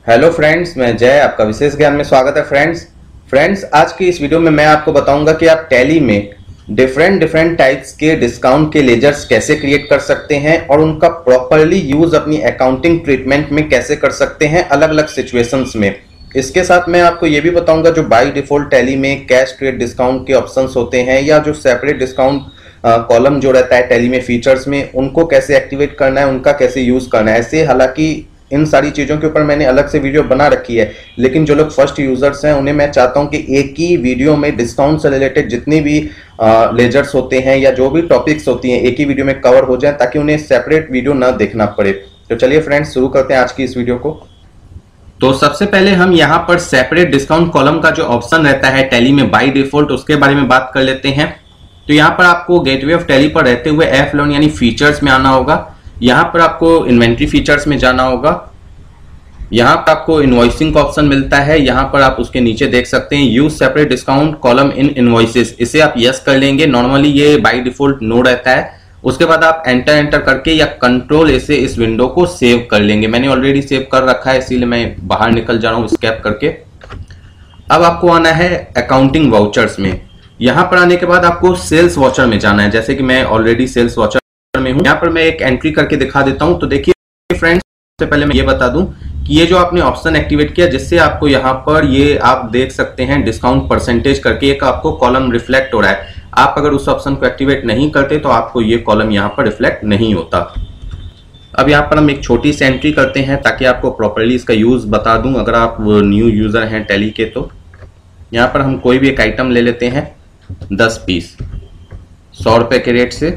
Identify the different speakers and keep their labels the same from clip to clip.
Speaker 1: Hello friends, मैं जय आपका विशेष ज्ञान में स्वागत है। फ्रेंड्स आज की इस वीडियो में मैं आपको बताऊंगा कि आप टैली में डिफरेंट टाइप्स के डिस्काउंट के लेजर्स कैसे क्रिएट कर सकते हैं और उनका प्रॉपरली यूज अपनी अकाउंटिंग ट्रीटमेंट में कैसे कर सकते हैं अलग अलग सिचुएशंस में। इसके साथ मैं आपको ये भी बताऊंगा जो बाय डिफॉल्ट टैली में कैश ट्रेड डिस्काउंट के ऑप्शंस होते हैं या जो सेपरेट डिस्काउंट कॉलम जो रहता है टैली में फीचर्स में, उनको कैसे एक्टिवेट करना है, उनका कैसे यूज करना है। ऐसे हालांकि इन सारी चीजों के ऊपर मैंने अलग से वीडियो बना रखी है, लेकिन जो लोग फर्स्ट यूजर्स हैं उन्हें मैं चाहता हूं कि एक ही वीडियो में डिस्काउंट से रिलेटेड जितनी भी लेजर्स होते हैं या जो भी टॉपिक्स होती हैं एक ही वीडियो में कवर हो जाए, ताकि उन्हें सेपरेट वीडियो ना देखना पड़े। तो चलिए फ्रेंड्स शुरू करते हैं आज की इस वीडियो को। तो सबसे पहले हम यहाँ पर सेपरेट डिस्काउंट कॉलम का जो ऑप्शन रहता है टैली में बाय डिफॉल्ट, उसके बारे में बात कर लेते हैं। तो यहाँ पर आपको गेटवे ऑफ टैली पर रहते हुए F11 यानी फीचर्स में आना होगा। यहाँ पर आपको इन्वेंट्री फीचर्स में जाना होगा। यहाँ पर आपको इनवॉइसिंग का ऑप्शन मिलता है। यहाँ पर आप उसके नीचे देख सकते हैं use separate discount column in invoices, इसे आप यस कर लेंगे। नॉर्मली ये बाय डिफॉल्ट नो रहता है। उसके बाद आप एंटर करके या कंट्रोल से इस विंडो को सेव कर लेंगे। मैंने ऑलरेडी सेव कर रखा है, इसीलिए मैं बाहर निकल जा रहा हूँ स्केप करके। अब आपको आना है अकाउंटिंग वाउचर्स में। यहाँ पर आने के बाद आपको सेल्स वॉचर में जाना है। जैसे कि मैं ऑलरेडी सेल्स वॉचर में हूँ। यहाँ पर मैं एक एंट्री करके दिखा देता हूँ। तो देखिए फ्रेंड्स, सबसे पहले मैं ये बता दूं कि ये जो आपने ऑप्शन एक्टिवेट किया, जिससे आपको यहाँ पर ये आप देख सकते हैं डिस्काउंट परसेंटेज करके एक आपको कॉलम रिफ्लेक्ट हो रहा है। आप अगर उस ऑप्शन को एक्टिवेट नहीं करते तो आपको ये कॉलम यहाँ पर रिफ्लेक्ट नहीं होता। अब यहाँ पर हम एक छोटी सी एंट्री करते हैं ताकि आपको प्रॉपरली इसका यूज बता दूं अगर आप न्यू यूजर हैं टैली के। तो यहाँ पर हम कोई भी एक आइटम ले लेते हैं 10 पीस 100 रुपए के रेट से।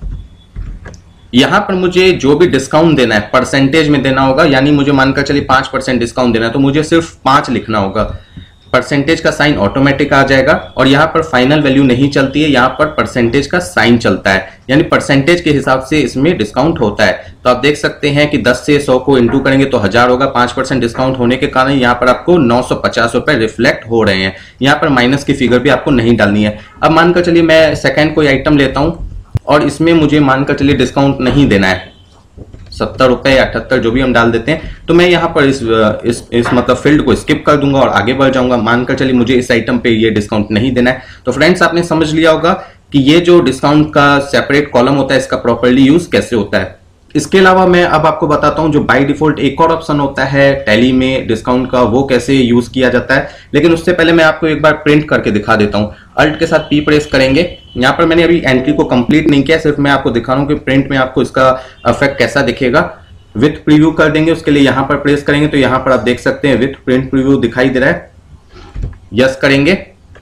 Speaker 1: यहां पर मुझे जो भी डिस्काउंट देना है परसेंटेज में देना होगा, यानी मुझे मानकर चलिए 5% डिस्काउंट देना है तो मुझे सिर्फ 5 लिखना होगा। परसेंटेज का साइन ऑटोमेटिक आ जाएगा और यहां पर फाइनल वैल्यू नहीं चलती है, यहां पर परसेंटेज का साइन चलता है, यानी परसेंटेज के हिसाब से इसमें डिस्काउंट होता है। तो आप देख सकते हैं कि 10 से 100 को इंटू करेंगे तो 1000 होगा। 5% डिस्काउंट होने के कारण यहाँ पर आपको 950 रुपए रिफ्लेक्ट हो रहे हैं। यहाँ पर माइनस की फिगर भी आपको नहीं डालनी है। अब मानकर चलिए मैं सेकेंड कोई आइटम लेता हूं और इसमें मुझे मानकर चलिए डिस्काउंट नहीं देना है, 70 रुपए या 78 जो भी हम डाल देते हैं। तो मैं यहाँ पर इस मतलब फील्ड को स्किप कर दूंगा और आगे बढ़ जाऊंगा। मानकर चलिए मुझे इस आइटम पे ये डिस्काउंट नहीं देना है। तो फ्रेंड्स आपने समझ लिया होगा कि ये जो डिस्काउंट का सेपरेट कॉलम होता है इसका प्रॉपर्ली यूज कैसे होता है। इसके अलावा मैं अब आपको बताता हूं जो बाय डिफॉल्ट एक और ऑप्शन होता है टैली में डिस्काउंट का, वो कैसे यूज किया जाता है। लेकिन उससे पहले मैं आपको एक बार प्रिंट करके दिखा देता हूं। अल्ट के साथ P प्रेस करेंगे। यहाँ पर मैंने अभी एंट्री को कंप्लीट नहीं किया, सिर्फ मैं आपको दिखा रहा हूं कि प्रिंट में आपको इसका इफेक्ट कैसा दिखेगा। विथ प्रीव्यू कर देंगे, उसके लिए यहाँ पर प्रेस करेंगे तो यहाँ पर आप देख सकते हैं विथ प्रिंट प्रीव्यू दिखाई दे रहा है। यस करेंगे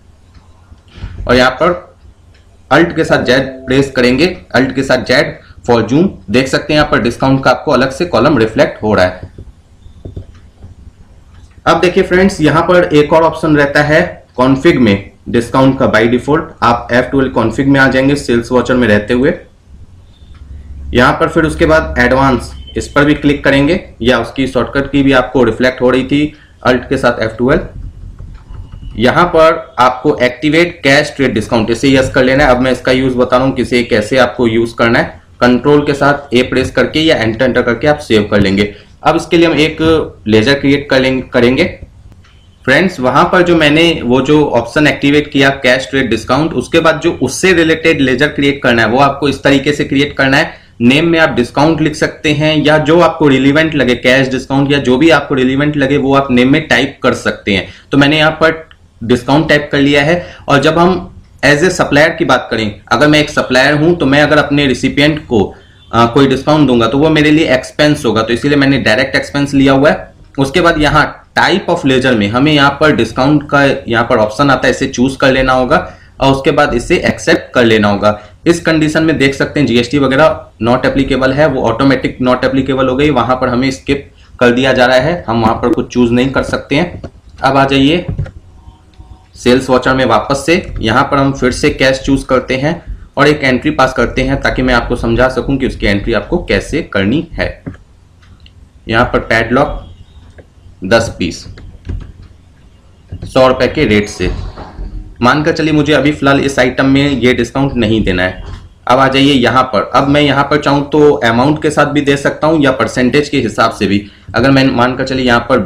Speaker 1: और यहाँ पर अल्ट के साथ Z प्रेस करेंगे, अल्ट के साथ Z फॉर जूम। देख सकते हैं यहाँ पर डिस्काउंट का आपको अलग से कॉलम रिफ्लेक्ट हो रहा है। अब देखिए फ्रेंड्स, यहाँ पर एक और ऑप्शन रहता है कॉन्फिग में डिस्काउंट का बाय डिफॉल्ट। आप F12 कॉन्फिग में आ जाएंगे सेल्स वॉचर में रहते हुए। यहाँ पर फिर उसके बाद एडवांस, इस पर भी क्लिक करेंगे, या उसकी शॉर्टकट की भी आपको रिफ्लेक्ट हो रही थी अल्ट के साथ F12। यहां पर आपको एक्टिवेट कैश ट्रेड डिस्काउंट, इसे यस कर लेना है। अब मैं इसका यूज बता रहा हूं कि इसे कैसे आपको यूज करना है। कंट्रोल के साथ A प्रेस करके या एंटर करके आप सेव कर लेंगे। अब इसके लिए हम एक लेजर क्रिएट करेंगे। फ्रेंड्स वहां पर जो मैंने वो जो ऑप्शन एक्टिवेट किया कैश ट्रेड डिस्काउंट, उसके बाद जो उससे रिलेटेड लेजर क्रिएट करना है वो आपको इस तरीके से क्रिएट करना है। नेम में आप डिस्काउंट लिख सकते हैं या जो आपको रिलीवेंट लगे, कैश डिस्काउंट या जो भी आपको रिलीवेंट लगे वो आप नेम में टाइप कर सकते हैं। तो मैंने यहाँ पर डिस्काउंट टाइप कर लिया है। और जब हम एज ए सप्लायर की बात करें, अगर मैं एक सप्लायर हूं तो मैं अगर अपने रिसिपिएंट को कोई डिस्काउंट दूंगा तो वो मेरे लिए एक्सपेंस होगा, तो इसीलिए मैंने डायरेक्ट एक्सपेंस लिया हुआ है। उसके बाद यहाँ टाइप ऑफ लेजर में हमें यहाँ पर डिस्काउंट का यहाँ पर ऑप्शन आता है, इसे चूज कर लेना होगा और उसके बाद इसे एक्सेप्ट कर लेना होगा। इस कंडीशन में देख सकते हैं जीएसटी वगैरह नॉट एप्लीकेबल है, वो ऑटोमेटिक नॉट एप्लीकेबल हो गई। वहां पर हमें स्किप कर दिया जा रहा है, हम वहां पर कुछ चूज नहीं कर सकते हैं। अब आ जाइए सेल्स वॉचर में वापस से, यहां पर हम फिर से कैश चूज करते हैं और एक एंट्री पास करते हैं ताकि मैं आपको समझा सकूं कि उसकी एंट्री आपको कैसे करनी है। यहां पर पैडलॉक 10 पीस 100 रुपए के रेट से। मानकर चलिए मुझे अभी फिलहाल इस आइटम में ये डिस्काउंट नहीं देना है। अब आ जाइए यहाँ पर। अब मैं यहाँ पर चाहूँ तो अमाउंट के साथ भी दे सकता हूँ या परसेंटेज के हिसाब से भी। अगर मैं मानकर चलिए यहाँ पर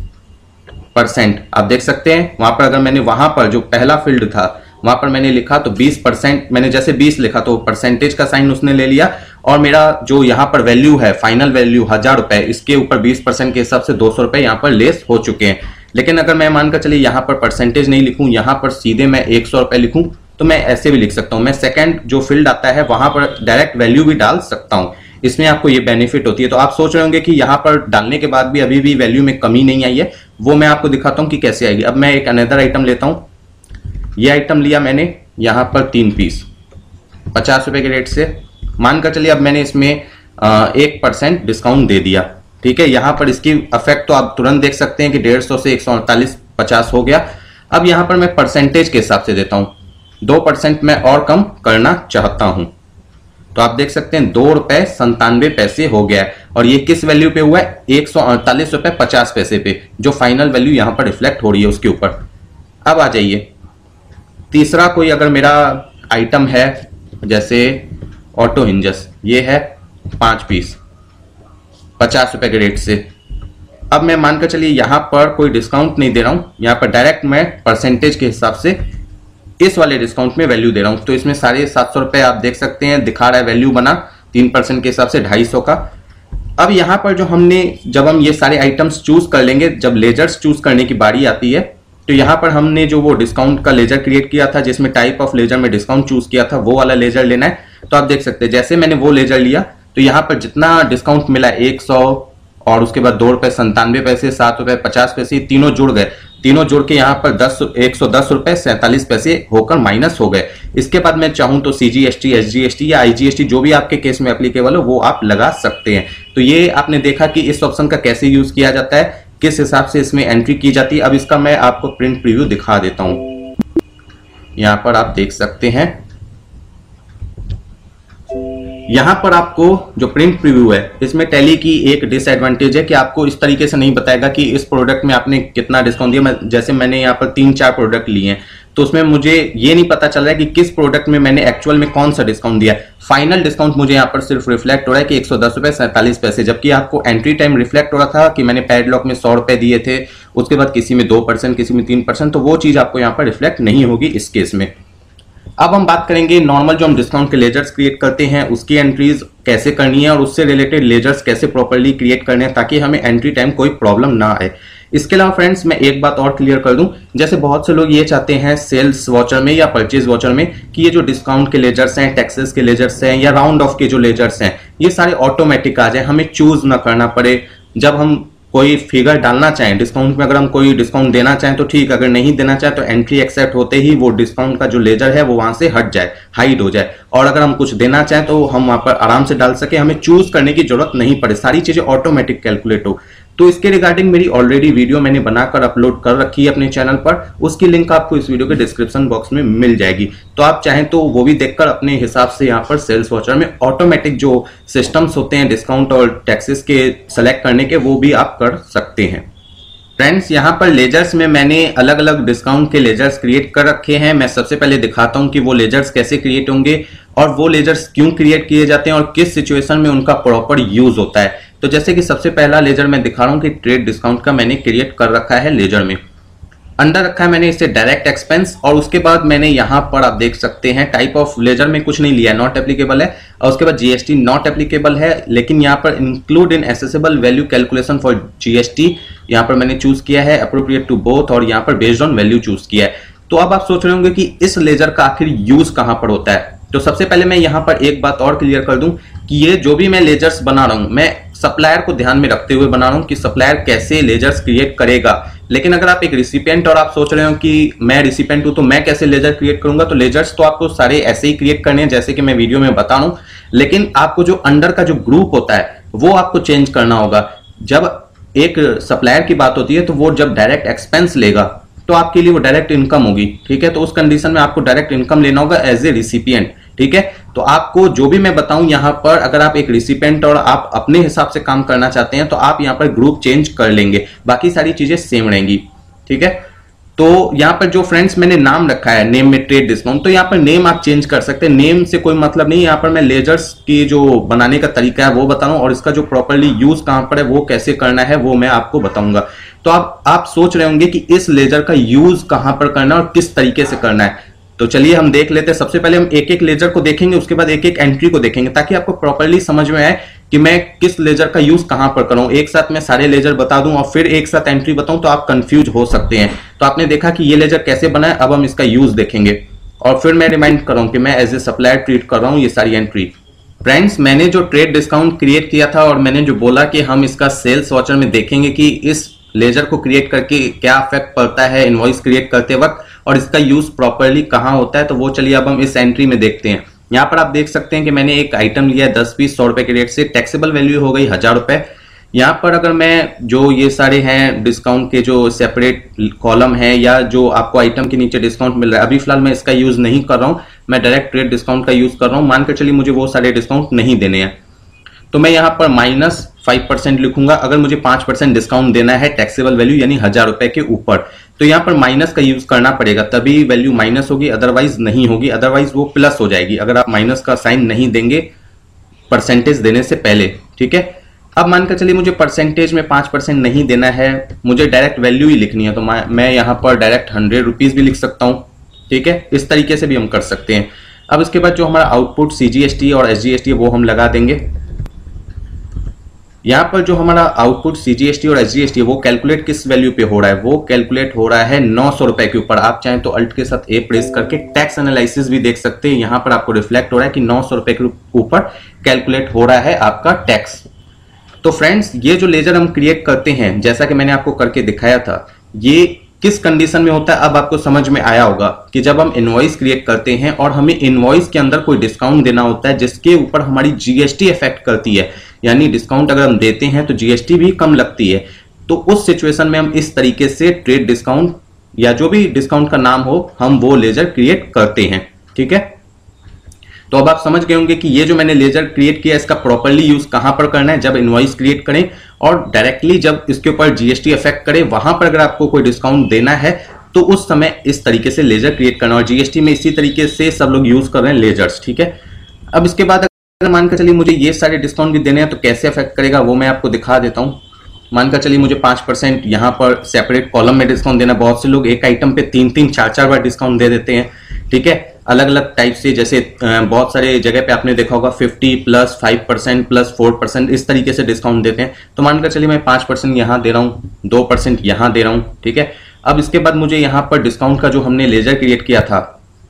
Speaker 1: 20% आप देख सकते हैं, वहां पर अगर मैंने वहां पर जो पहला फील्ड था वहां पर मैंने लिखा तो 20%, मैंने जैसे 20 लिखा तो परसेंटेज का साइन उसने ले लिया, और मेरा जो यहाँ पर वैल्यू है फाइनल वैल्यू 1000 रुपए, इसके ऊपर 20% के हिसाब से 200 रुपए यहाँ पर लेस हो चुके हैं। लेकिन अगर मैं मानकर चलिए यहाँ पर परसेंटेज नहीं लिखूं, यहाँ पर सीधे मैं 100 रुपए लिखूं, तो मैं ऐसे भी लिख सकता हूं। मैं सेकंड जो फील्ड आता है वहां पर डायरेक्ट वैल्यू भी डाल सकता हूं, इसमें आपको ये बेनिफिट होती है। तो आप सोच रहे होंगे कि यहाँ पर डालने के बाद भी अभी भी वैल्यू में कमी नहीं आई है, वो मैं आपको दिखाता हूं कि कैसे आएगी। अब मैं एक अनदर आइटम लेता हूं, ये आइटम लिया मैंने यहाँ पर 3 पीस 50 रुपए के रेट से, मानकर चलिए अब मैंने इसमें 1% डिस्काउंट दे दिया, ठीक है। यहाँ पर इसकी इफेक्ट तो आप तुरंत देख सकते हैं कि 150 से 148.50 हो गया। अब यहाँ पर मैं परसेंटेज के हिसाब से देता हूं, 2% मैं और कम करना चाहता हूं, तो आप देख सकते हैं 2 रुपए 97 पैसे हो गया है। और ये किस वैल्यू पे हुआ है? 148 रुपए 50 पैसे पे, जो फाइनल वैल्यू यहां पर रिफ्लेक्ट हो रही है उसके ऊपर। अब आ जाइए तीसरा कोई अगर मेरा आइटम है, जैसे ऑटो हिंजस, ये है 5 पीस 50 रुपए के रेट से। अब मैं मानकर चलिए यहां पर कोई डिस्काउंट नहीं दे रहा हूं, यहां पर डायरेक्ट मैं परसेंटेज के हिसाब से इस वाले डिस्काउंट में वैल्यू दे रहा हूं। तो इसमें 750 रुपए आप देख सकते हैं दिखा रहा है, वैल्यू बना 3% के हिसाब से 250 का। अब यहां पर जो हमने, जब हम ये सारे आइटम्स चूज कर लेंगे, जब लेजर्स चूज करने की बारी आती है, तो यहां पर हमने जो वो डिस्काउंट का लेजर क्रिएट किया था, जिसमें टाइप ऑफ लेजर में डिस्काउंट चूज किया था, वो वाला लेजर लेना है। तो आप देख सकते हैं जैसे मैंने वो लेजर लिया तो यहाँ पर जितना डिस्काउंट मिला 100 और उसके बाद 2 रुपए 97 पैसे, 7 रुपए 50 पैसे, तीनों जुड़ गए, तीनों जोड़ के यहाँ पर 110 रुपए 47 पैसे होकर माइनस हो गए। इसके बाद मैं चाहूं तो CGST, SGST या IGST जो भी आपके केस में एप्लीकेबल हो वो आप लगा सकते हैं। तो ये आपने देखा कि इस ऑप्शन का कैसे यूज किया जाता है, किस हिसाब से इसमें एंट्री की जाती है। अब इसका मैं आपको प्रिंट प्रीव्यू दिखा देता हूं, यहां पर आप देख सकते हैं। यहां पर आपको जो प्रिंट प्रीव्यू है, इसमें टैली की एक डिसएडवांटेज है कि आपको इस तरीके से नहीं बताएगा कि इस प्रोडक्ट में आपने कितना डिस्काउंट दिया। जैसे मैंने यहाँ पर 3-4 प्रोडक्ट लिए हैं, तो उसमें मुझे ये नहीं पता चल रहा है कि किस प्रोडक्ट में मैंने एक्चुअल में कौन सा डिस्काउंट दिया। फाइनल डिस्काउंट मुझे यहाँ पर सिर्फ रिफ्लेक्ट हो रहा है कि 110 रुपए 47 पैसे, जबकि आपको एंट्री टाइम रिफ्लेक्ट हो रहा था कि मैंने पैडलॉक में 100 रुपए दिए थे, उसके बाद किसी में 2%, किसी में 3%, तो वो चीज आपको यहाँ पर रिफ्लेक्ट नहीं होगी इस केस में। अब हम बात करेंगे नॉर्मल जो हम डिस्काउंट के लेजर्स क्रिएट करते हैं उसकी एंट्रीज कैसे करनी है और उससे रिलेटेड लेजर्स कैसे प्रॉपर्ली क्रिएट करने हैं ताकि हमें एंट्री टाइम कोई प्रॉब्लम ना आए। इसके अलावा फ्रेंड्स मैं एक बात और क्लियर कर दूं, जैसे बहुत से लोग ये चाहते हैं सेल्स वॉचर में या परचेज वॉचर में कि ये जो डिस्काउंट के लेजर्स हैं, टैक्सेस के लेजर्स हैं या राउंड ऑफ के जो लेजर्स हैं, ये सारे ऑटोमेटिक आ जाए, हमें चूज ना करना पड़े। जब हम कोई फिगर डालना चाहें डिस्काउंट में, अगर हम कोई डिस्काउंट देना चाहें तो ठीक, अगर नहीं देना चाहें तो एंट्री एक्सेप्ट होते ही वो डिस्काउंट का जो लेजर है वो वहां से हट जाए, हाइड हो जाए। और अगर हम कुछ देना चाहें तो हम वहां पर आराम से डाल सके, हमें चूज करने की जरूरत नहीं पड़े, सारी चीजें ऑटोमेटिक कैलकुलेट हो। तो इसके रिगार्डिंग मेरी ऑलरेडी वीडियो मैंने बनाकर अपलोड कर रखी है अपने चैनल पर, उसकी लिंक आपको इस वीडियो के डिस्क्रिप्शन बॉक्स में मिल जाएगी। तो आप चाहें तो वो भी देखकर अपने हिसाब से यहाँ पर सेल्स वॉचर में ऑटोमेटिक जो सिस्टम्स होते हैं डिस्काउंट और टैक्सेस के सेलेक्ट करने के, वो भी आप कर सकते हैं। फ्रेंड्स यहाँ पर लेजर्स में मैंने अलग अलग डिस्काउंट के लेजर्स क्रिएट कर रखे हैं। मैं सबसे पहले दिखाता हूं कि वो लेजर्स कैसे क्रिएट होंगे और वो लेजर्स क्यों क्रिएट किए जाते हैं और किस सिचुएशन में उनका प्रॉपर यूज होता है। तो जैसे कि सबसे पहला लेजर मैं दिखा रहा हूं कि ट्रेड डिस्काउंट का मैंने क्रिएट कर रखा है लेजर में, अंडर रखा है मैंने इसे डायरेक्ट एक्सपेंस। और उसके बाद मैंने यहाँ पर आप देख सकते हैं टाइप ऑफ लेजर में कुछ नहीं लिया, नॉट एप्लीकेबल है। और उसके बाद जीएसटी नॉट एप्लीकेबल है, लेकिन यहाँ पर include in assessable value calculation for GST यहाँ पर मैंने चूज किया है, अप्रोप्रिएट टू बोथ, और यहाँ पर बेस्ड ऑन वैल्यू चूज किया है। तो अब आप सोच रहे होंगे कि इस लेजर का आखिर यूज कहां पर होता है। तो सबसे पहले मैं यहाँ पर एक बात और क्लियर कर दूं कि ये जो भी मैं लेजर्स बना रहा हूं, मैं सप्लायर को ध्यान में रखते हुए बना रहा हूं कि सप्लायर कैसे लेजर्स क्रिएट करेगा। लेकिन अगर आप एक रिसिपिएंट और आप सोच रहे हो कि मैं रिसिपिएंट हूं तो मैं कैसे लेजर क्रिएट करूंगा, तो लेजर्स तो आपको सारे ऐसे ही क्रिएट करने हैं जैसे कि मैं वीडियो में बता रहा हूं, लेकिन आपको जो अंडर का जो ग्रुप होता है वो आपको चेंज करना होगा। जब एक सप्लायर की बात होती है तो वो जब डायरेक्ट एक्सपेंस लेगा तो आपके लिए वो डायरेक्ट इनकम होगी, ठीक है। तो उस कंडीशन में आपको डायरेक्ट इनकम लेना होगा एज ए रिसिपिएंट, ठीक है। तो आपको जो भी मैं बताऊं यहाँ पर, अगर आप एक रिसिपिएंट और आप अपने हिसाब से काम करना चाहते हैं तो आप यहाँ पर ग्रुप चेंज कर लेंगे, बाकी सारी चीजें सेम रहेंगी, ठीक है। तो यहाँ पर जो फ्रेंड्स मैंने नाम रखा है नेम में ट्रेड डिस्काउंट, तो यहाँ पर नेम आप चेंज कर सकते हैं, नेम से कोई मतलब नहीं। यहाँ पर मैं लेजर्स की जो बनाने का तरीका है वो बता रहा हूँ, और इसका जो प्रॉपरली यूज कहां पर है वो कैसे करना है वो मैं आपको बताऊंगा। तो आप सोच रहे होंगे कि इस लेजर का यूज कहां पर करना है और किस तरीके से करना है, तो चलिए हम देख लेते हैं। सबसे पहले हम एक एक लेजर को देखेंगे, उसके बाद एक एक एंट्री को देखेंगे, ताकि आपको प्रॉपरली समझ में आए कि मैं किस लेजर का यूज कहां पर करूं। एक साथ मैं सारे लेजर बता दूं और फिर एक साथ एंट्री बताऊं तो आप कंफ्यूज हो सकते हैं। तो आपने देखा कि ये लेजर कैसे बना है, अब हम इसका यूज देखेंगे और फिर मैं रिमाइंड कर रहा हूं कि मैं एज ए सप्लायर ट्रीट कर रहा हूं ये सारी एंट्री। फ्रेंड्स, मैंने जो ट्रेड डिस्काउंट क्रिएट किया था और मैंने जो बोला कि हम इसका सेल्स वॉचर में देखेंगे कि इस लेजर को क्रिएट करके क्या इफेक्ट पड़ता है इनवॉइस क्रिएट करते वक्त और इसका यूज प्रॉपरली कहां होता है, तो वो चलिए अब हम इस एंट्री में देखते हैं। यहां पर आप देख सकते हैं कि मैंने एक आइटम लिया है 10 पीस 100 रुपए के रेट से, टैक्सेबल वैल्यू हो गई 1000 रुपए। यहां पर अगर मैं जो ये सारे हैं डिस्काउंट के जो सेपरेट कॉलम है या जो आपको आइटम के नीचे डिस्काउंट मिल रहा है, अभी फिलहाल मैं इसका यूज नहीं कर रहा हूं, मैं डायरेक्ट ट्रेड डिस्काउंट का यूज कर रहा हूं। मानकर चलिए मुझे वो सारे डिस्काउंट नहीं देने हैं, तो मैं यहां पर -5% लिखूंगा। अगर मुझे 5% डिस्काउंट देना है टैक्सेबल वैल्यू यानी 1000 रुपए के ऊपर, तो यहां पर माइनस का यूज करना पड़ेगा, तभी वैल्यू माइनस होगी, अदरवाइज नहीं होगी, अदरवाइज वो प्लस हो जाएगी अगर आप माइनस का साइन नहीं देंगे परसेंटेज देने से पहले। ठीक है, अब मानकर चलिए मुझे परसेंटेज में 5% नहीं देना है, मुझे डायरेक्ट वैल्यू ही लिखनी है, तो मैं यहां पर डायरेक्ट 100 रुपीज भी लिख सकता हूं। ठीक है, इस तरीके से भी हम कर सकते हैं। अब इसके बाद जो हमारा आउटपुट CGST और SGST है वो हम लगा देंगे। यहां पर जो हमारा आउटपुट CGST और SGST वो कैलकुलेट किस वैल्यू पे हो रहा है, वो कैलकुलेट हो रहा है 900 रुपए के ऊपर। आप चाहें तो अल्ट के साथ A प्रेस करके टैक्स एनालिसिस भी देख सकते हैं। यहां पर आपको रिफ्लेक्ट हो रहा है कि 900 रुपए के ऊपर कैलकुलेट हो रहा है आपका टैक्स। तो फ्रेंड्स, ये जो लेजर हम क्रिएट करते हैं, जैसा कि मैंने आपको करके दिखाया था, ये किस कंडीशन में होता है अब आपको समझ में आया होगा कि जब हम इनवॉइस क्रिएट करते हैं और हमें इनवॉइस के अंदर कोई डिस्काउंट देना होता है जिसके ऊपर हमारी GST इफेक्ट करती है, यानी डिस्काउंट अगर हम देते हैं तो GST भी कम लगती है, तो उस सिचुएशन में हम इस तरीके से ट्रेड डिस्काउंट या जो भी डिस्काउंट का नाम हो हम वो लेजर क्रिएट करते हैं। ठीक है, तो अब आप समझ गए होंगे कि ये जो मैंने लेजर क्रिएट किया इसका प्रॉपरली यूज कहां पर करना है, जब इनवॉइस क्रिएट करें और डायरेक्टली जब इसके ऊपर GST इफेक्ट करे वहां पर अगर आपको कोई डिस्काउंट देना है तो उस समय इस तरीके से लेजर क्रिएट करना, और GST में इसी तरीके से सब लोग यूज कर रहे हैं लेजर्स। ठीक है, अब इसके बाद अगर मानकर चलिए मुझे ये सारे डिस्काउंट भी देने हैं तो कैसे इफेक्ट करेगा वो मैं आपको दिखा देता हूं। मानकर चलिए मुझे 5% यहां पर सेपरेट कॉलम में डिस्काउंट देना। बहुत से लोग एक आइटम पे 3-3, 4-4 बार डिस्काउंट दे देते हैं। ठीक है, अलग अलग टाइप से, जैसे बहुत सारे जगह पे आपने देखा होगा 50 प्लस 5% प्लस 4% इस तरीके से डिस्काउंट देते हैं। तो मानकर चलिए मैं 5% यहां दे रहा हूं, 2% यहां दे रहा हूं। ठीक है, अब इसके बाद मुझे यहां पर डिस्काउंट का जो हमने लेजर क्रिएट किया था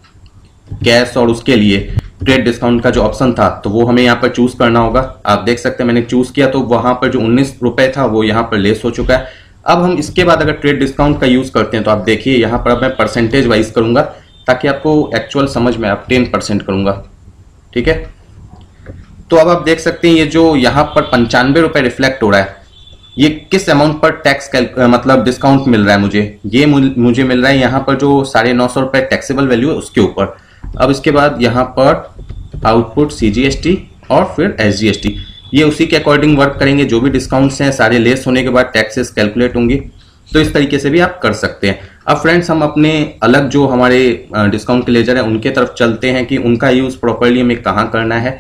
Speaker 1: कैश और उसके लिए ट्रेड डिस्काउंट का जो ऑप्शन था, तो वो हमें यहाँ पर चूज करना होगा। आप देख सकते हैं मैंने चूज किया तो वहां पर जो 19 रुपए था वो यहाँ पर लेस हो चुका है। अब हम इसके बाद अगर ट्रेड डिस्काउंट का यूज करते हैं तो आप देखिए यहाँ पर अब मैं परसेंटेज वाइज करूंगा ताकि आपको एक्चुअल समझ में, आप 10% करूंगा। ठीक है, तो अब आप देख सकते हैं ये जो यहाँ पर 95 रुपए रिफ्लेक्ट हो रहा है, ये किस अमाउंट पर टैक्स मतलब डिस्काउंट मिल रहा है मुझे, ये मुझे मिल रहा है यहाँ पर जो 950 रुपए टैक्सेबल वैल्यू है उसके ऊपर। अब इसके बाद यहाँ पर आउटपुट CGST और फिर SGST, ये उसी के अकॉर्डिंग वर्क करेंगे। जो भी डिस्काउंट्स हैं सारे लेस होने के बाद टैक्सेस कैलकुलेट होंगी, तो इस तरीके से भी आप कर सकते हैं। अब फ्रेंड्स, हम अपने अलग जो हमारे डिस्काउंट के लेजर है उनके तरफ चलते हैं कि उनका यूज प्रॉपर्ली हमें कहाँ करना है।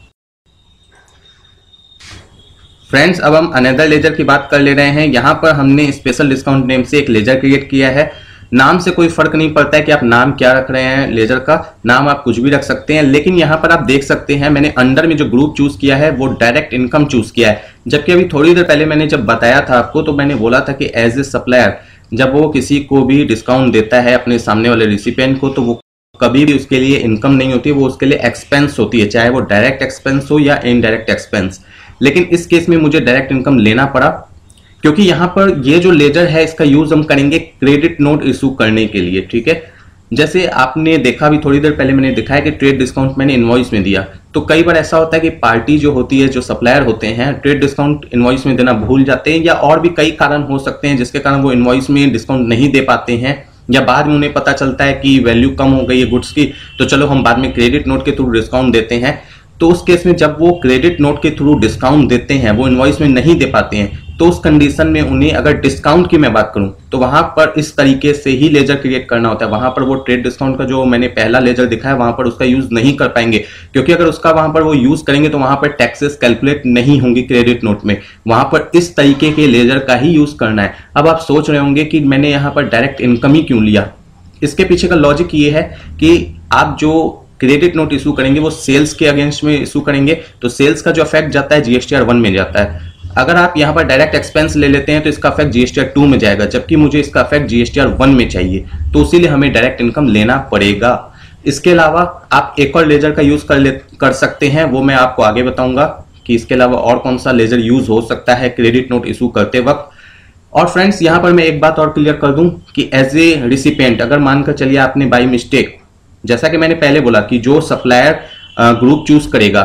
Speaker 1: फ्रेंड्स, अब हम अनदर लेजर की बात कर ले रहे हैं। यहाँ पर हमने स्पेशल डिस्काउंट नेम से एक लेजर क्रिएट किया है। नाम से कोई फर्क नहीं पड़ता है कि आप नाम क्या रख रहे हैं, लेजर का नाम आप कुछ भी रख सकते हैं, लेकिन यहाँ पर आप देख सकते हैं मैंने अंडर में जो ग्रुप चूज किया है वो डायरेक्ट इनकम चूज किया है। जबकि अभी थोड़ी देर पहले मैंने जब बताया था आपको तो मैंने बोला था कि एज ए सप्लायर जब वो किसी को भी डिस्काउंट देता है अपने सामने वाले रिसिपिएंट को, तो वो कभी भी उसके लिए इनकम नहीं होती, वो उसके लिए एक्सपेंस होती है, चाहे वो डायरेक्ट एक्सपेंस हो या इनडायरेक्ट एक्सपेंस। लेकिन इस केस में मुझे डायरेक्ट इनकम लेना पड़ा क्योंकि यहाँ पर ये जो लेजर है इसका यूज हम करेंगे क्रेडिट नोट इशू करने के लिए। ठीक है, जैसे आपने देखा भी थोड़ी देर पहले मैंने दिखाया कि ट्रेड डिस्काउंट मैंने इनवॉइस में दिया, तो कई बार ऐसा होता है कि पार्टी जो होती है, जो सप्लायर होते हैं, ट्रेड डिस्काउंट इनवॉइस में देना भूल जाते हैं, या और भी कई कारण हो सकते हैं जिसके कारण वो इनवॉइस में डिस्काउंट नहीं दे पाते हैं, या बाद में उन्हें पता चलता है कि वैल्यू कम हो गई है गुड्स की, तो चलो हम बाद में क्रेडिट नोट के थ्रू डिस्काउंट देते हैं। तो उस केस में जब वो क्रेडिट नोट के थ्रू डिस्काउंट देते हैं, वो इनवॉइस में नहीं दे पाते हैं, तो उस कंडीशन में उन्हें अगर डिस्काउंट की मैं बात करूं तो वहां पर इस तरीके से ही लेजर क्रिएट करना होता है। वहां पर वो ट्रेड डिस्काउंट का जो मैंने पहला लेजर दिखाया वहां पर उसका यूज नहीं कर पाएंगे, क्योंकि अगर उसका वहां पर वो यूज करेंगे तो वहां पर टैक्सेस कैलकुलेट नहीं होंगी क्रेडिट नोट में। वहां पर इस तरीके के लेजर का ही यूज करना है। अब आप सोच रहे होंगे कि मैंने यहां पर डायरेक्ट इनकम ही क्यों लिया। इसके पीछे का लॉजिक ये है कि आप जो क्रेडिट नोट इशू करेंगे वो सेल्स के अगेंस्ट में इशू करेंगे, तो सेल्स का जो इफेक्ट जाता है जीएसटीआर 1 में जाता है। अगर आप यहां पर डायरेक्ट एक्सपेंस ले लेते हैं तो इसका इफेक्ट जीएसटीआर 2 में जाएगा, जबकि मुझे इसका इफेक्ट जीएसटीआर 1 में चाहिए, तो इसीलिए हमें डायरेक्ट इनकम लेना पड़ेगा। इसके अलावा आप एक और लेजर का यूज कर सकते हैं, वो मैं आपको आगे बताऊंगा कि इसके अलावा और कौन सा लेजर यूज हो सकता है क्रेडिट नोट इशू करते वक्त। और फ्रेंड्स यहां पर मैं एक बात और क्लियर कर दूं कि एज ए रिसिपेंट अगर मानकर चलिए आपने बाई मिस्टेक, जैसा कि मैंने पहले बोला कि जो सप्लायर ग्रुप चूज करेगा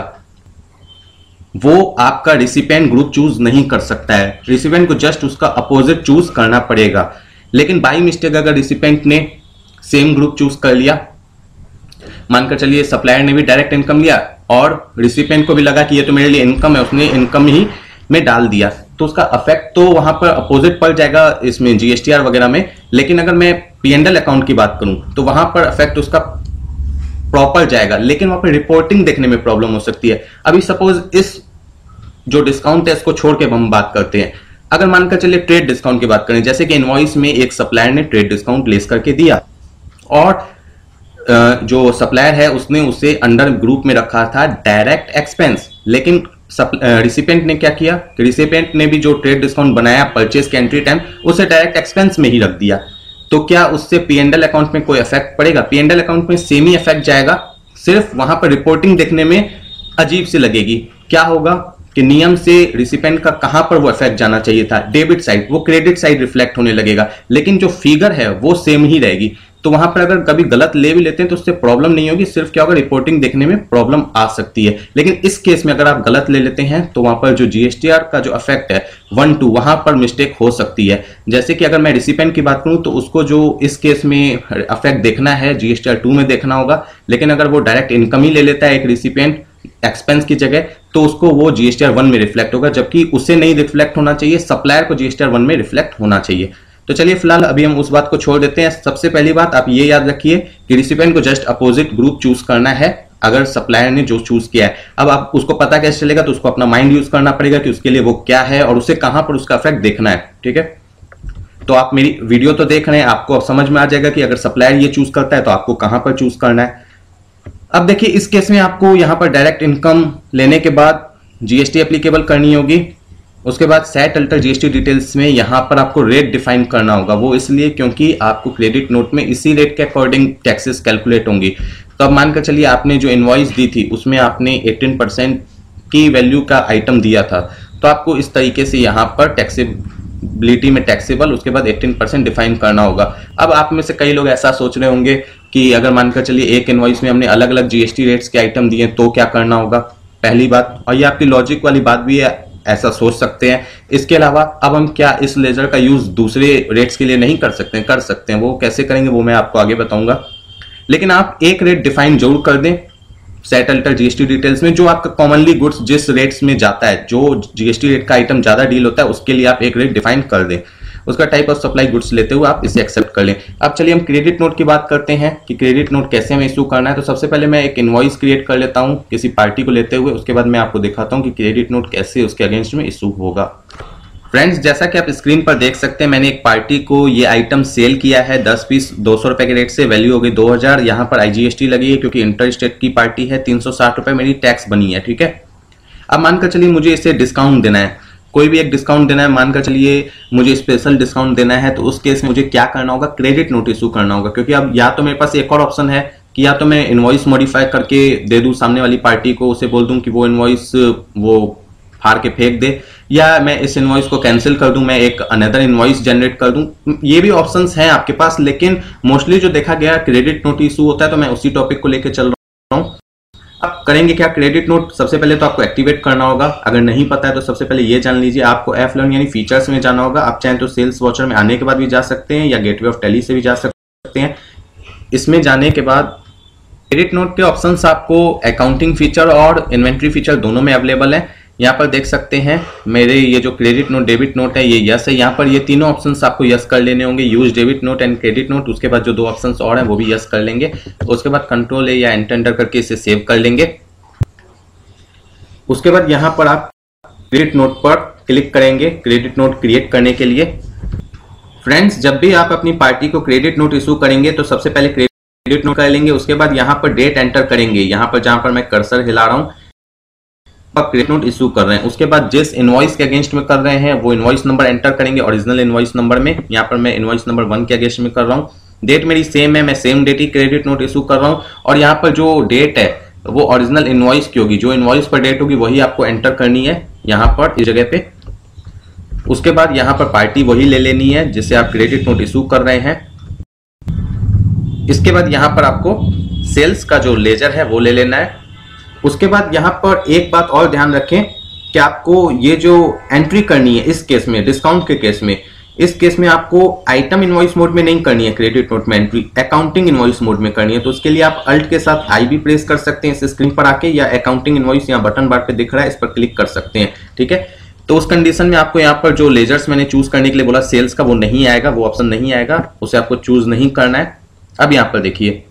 Speaker 1: वो आपका रिसिपेंट ग्रुप चूज नहीं कर सकता है। रिसिपेंट को जस्ट उसका अपोजिट चूज करना पड़ेगा। लेकिन बाई मिस्टेक अगर रिसिपेंट ने सेम ग्रुप चूज कर लिया, मानकर चलिए सप्लायर ने भी डायरेक्ट इनकम लिया और रिसिपेंट को भी लगा कि ये तो मेरे लिए इनकम है, उसने इनकम ही में डाल दिया, तो उसका इफेक्ट तो वहां पर अपोजिट पड़ जाएगा इसमें जीएसटीआर वगैरह में। लेकिन अगर मैं पीएनएल अकाउंट की बात करूं तो वहां पर इफेक्ट उसका प्रॉपर जाएगा, लेकिन वहां पर रिपोर्टिंग देखने में प्रॉब्लम हो सकती है। अभी सपोज इस जो डिस्काउंट है इसको छोड़ के हम बात करते हैं। अगर मानकर चलिए ट्रेड डिस्काउंट की बात करें, जैसे कि इनवॉइस में एक सप्लायर ने ट्रेड डिस्काउंट लेस करके दिया और जो सप्लायर है उसने उसे अंडर ग्रुप में रखा था डायरेक्ट एक्सपेंस, लेकिन रिसिपेंट ने क्या किया कि रिसिपेंट ने भी जो ट्रेड डिस्काउंट बनाया परचेज के एंट्री टाइम उसे डायरेक्ट एक्सपेंस में ही रख दिया। तो क्या उससे पीएनएल अकाउंट में कोई इफेक्ट पड़ेगा? पीएनएल अकाउंट में सेम ही इफेक्ट जाएगा, सिर्फ वहां पर रिपोर्टिंग देखने में अजीब सी लगेगी। क्या होगा कि नियम से रिसिपेंट का कहां पर वो इफेक्ट जाना चाहिए था, डेबिट साइड, वो क्रेडिट साइड रिफ्लेक्ट होने लगेगा, लेकिन जो फिगर है वो सेम ही रहेगी। तो वहां पर अगर कभी गलत ले भी लेते हैं तो उससे प्रॉब्लम नहीं होगी, सिर्फ क्या होगा रिपोर्टिंग देखने में प्रॉब्लम आ सकती है। लेकिन इस केस में अगर आप गलत ले लेते हैं तो वहां पर जो जीएसटीआर का जो इफेक्ट है 1-2 वहां पर मिस्टेक हो सकती है। जैसे कि अगर मैं रिसिपेंट की बात करूं तो उसको जो इस केस में इफेक्ट देखना है जीएसटीआर 2 में देखना होगा, लेकिन अगर वो डायरेक्ट इनकम ही ले लेता है एक रिसिपेंट एक्सपेंस की जगह तो उसको वो जीएसटीआर 1 में रिफ्लेक्ट होगा, जबकि उसे नहीं रिफ्लेक्ट होना चाहिए, सप्लायर को जीएसटीआर 1 में रिफ्लेक्ट होना चाहिए। तो चलिए फिलहाल अभी हम उस बात को छोड़ देते हैं। सबसे पहली बात आप ये याद रखिए कि रिसिपेंट को जस्ट अपोजिट ग्रुप चूज करना है अगर सप्लायर ने जो चूज किया है। अब आप उसको पता कैसे चलेगा, तो उसको अपना माइंड यूज करना पड़ेगा कि उसके लिए वो क्या है और उसे कहां पर उसका इफेक्ट देखना है। ठीक है, तो आप मेरी वीडियो तो देख रहे हैं, आपको अब समझ में आ जाएगा कि अगर सप्लायर ये चूज करता है तो आपको कहां पर चूज करना है। अब देखिए इस केस में आपको यहां पर डायरेक्ट इनकम लेने के बाद जीएसटी एप्लीकेबल करनी होगी। उसके बाद सेट अल्टर जीएसटी डिटेल्स में यहां पर आपको रेट डिफाइन करना होगा, वो इसलिए क्योंकि आपको क्रेडिट नोट में इसी रेट के अकॉर्डिंग टैक्सेस कैलकुलेट होंगी। तो अब मानकर चलिए आपने जो इनवॉइस दी थी उसमें आपने 18% की वैल्यू का आइटम दिया था, तो आपको इस तरीके से यहां पर टैक्सेबिलिटी में टैक्सेबल उसके बाद 18% डिफाइन करना होगा। अब आप में से कई लोग ऐसा सोच रहे होंगे कि अगर मानकर चलिए एक इनवॉइस में हमने अलग अलग जीएसटी रेट्स के आइटम दिए तो क्या करना होगा, पहली बात, और ये आपकी लॉजिक वाली बात भी है, ऐसा सोच सकते हैं। इसके अलावा अब हम क्या इस लेजर का यूज दूसरे रेट्स के लिए नहीं कर सकते हैं? कर सकते हैं। वो कैसे करेंगे वो मैं आपको आगे बताऊंगा, लेकिन आप एक रेट डिफाइन जरूर कर दें सेट अल्टर जीएसटी डिटेल्स में, जो आपका कॉमनली गुड्स जिस रेट्स में जाता है, जो जीएसटी रेट का आइटम ज्यादा डील होता है उसके लिए आप एक रेट डिफाइन कर दें। उसका टाइप ऑफ सप्लाई गुड्स लेते हुए आप इसे एक्सेप्ट कर लें। अब चलिए हम क्रेडिट नोट की बात करते हैं कि क्रेडिट नोट कैसे हमें इशू करना है। तो सबसे पहले मैं एक इनवॉइस क्रिएट कर लेता हूं किसी पार्टी को लेते हुए, उसके बाद मैं आपको दिखाता हूं कि क्रेडिट नोट कैसे उसके अगेंस्ट में इशू होगा। फ्रेंड्स जैसा कि आप स्क्रीन पर देख सकते हैं, मैंने एक पार्टी को ये आइटम सेल किया है 10 पीस 200 रुपए के रेट से, वैल्यू हो गई 2000। यहाँ पर आईजीएसटी लगी है क्योंकि इंटर स्टेट की पार्टी है, 360 रुपए मेरी टैक्स बनी है। ठीक है, अब मानकर चलिए मुझे इसे डिस्काउंट देना है, कोई भी एक डिस्काउंट देना है, मानकर चलिए मुझे स्पेशल डिस्काउंट देना है, तो उस केस में मुझे क्या करना होगा, क्रेडिट नोट इशू करना होगा। क्योंकि अब या तो मेरे पास एक और ऑप्शन है कि या तो मैं इनवॉइस मॉडिफाई करके दे दूं सामने वाली पार्टी को, उसे बोल दूं कि वो इनवॉइस वो फाड़ के फेंक दे, या मैं इस इनवॉइस को कैंसिल कर दूं, मैं एक अनदर इनवॉइस जनरेट कर दूं। ये भी ऑप्शंस हैं आपके पास, लेकिन मोस्टली जो देखा गया क्रेडिट नोट इशू होता है, तो मैं उसी टॉपिक को लेकर चल रहा हूं। अब करेंगे क्या, क्रेडिट नोट सबसे पहले तो आपको एक्टिवेट करना होगा। अगर नहीं पता है तो सबसे पहले ये जान लीजिए, आपको F11 यानी फीचर्स में जाना होगा। आप चाहें तो सेल्स वॉचर में आने के बाद भी जा सकते हैं या गेटवे ऑफ टेली से भी जा सकते हैं। इसमें जाने के बाद क्रेडिट नोट के ऑप्शंस आपको अकाउंटिंग फीचर और इन्वेंट्री फीचर दोनों में अवेलेबल है। यहाँ पर देख सकते हैं मेरे ये जो क्रेडिट नोट डेबिट नोट है ये यस है। यहाँ पर ये तीनों ऑप्शंस आपको यस कर लेने होंगे, use debit note and credit note. उसके बाद जो दो ऑप्शंस और हैं वो भी यस कर लेंगे। उसके बाद कंट्रोल ए या एंटर करके इसे सेव कर लेंगे। उसके बाद यहाँ पर आप क्रेडिट नोट पर क्लिक करेंगे क्रेडिट नोट क्रिएट करने के लिए। फ्रेंड्स, जब भी आप अपनी पार्टी को क्रेडिट नोट इशू करेंगे तो सबसे पहले क्रेडिट नोट कर लेंगे। उसके बाद यहाँ पर डेट एंटर करेंगे, यहाँ पर जहां पर मैं कर्सर हिला रहा हूँ आप क्रेडिट नोट इशू कर रहे हैं। उसके बाद जिस इनवॉइस के अगेंस्ट में कर रहे हैं वो इनवॉइस नंबर एंटर करेंगे, ओरिजिनल इनवॉइस नंबर में। यहाँ पर मैं इनवॉइस नंबर 1 के अगेंस्ट में कर रहा हूँ। डेट मेरी सेम है, मैं सेम डेट ही क्रेडिट नोट इशू कर रहा हूँ। और यहाँ पर जो डेट है वो ओरिजिनल इनवॉइस की होगी, जो इनवॉइस पर डेट होगी वही आपको एंटर करनी है यहाँ पर इस जगह पे। उसके बाद यहाँ पर पार्टी वही ले लेनी है जिसे आप क्रेडिट नोट इशू कर रहे हैं। इसके बाद यहाँ पर आपको सेल्स का जो लेजर है वो ले लेना है। उसके बाद यहाँ पर एक बात और ध्यान रखें कि आपको ये जो एंट्री करनी है इस केस में, डिस्काउंट के केस में, इस केस में आपको आइटम इनवॉइस मोड में नहीं करनी है क्रेडिट नोट में एंट्री, अकाउंटिंग इनवॉइस मोड में करनी है। तो उसके लिए आप अल्ट के साथ आई भी प्रेस कर सकते हैं इस स्क्रीन पर आके, या अकाउंटिंग इनवॉइस यहाँ बटन बार पे दिख रहा है इस पर क्लिक कर सकते हैं। ठीक है, तो उस कंडीशन में आपको यहाँ पर जो लेजर्स मैंने चूज करने के लिए बोला सेल्स का, वो नहीं आएगा, वो ऑप्शन नहीं आएगा, उसे आपको चूज नहीं करना है। अब यहाँ पर देखिए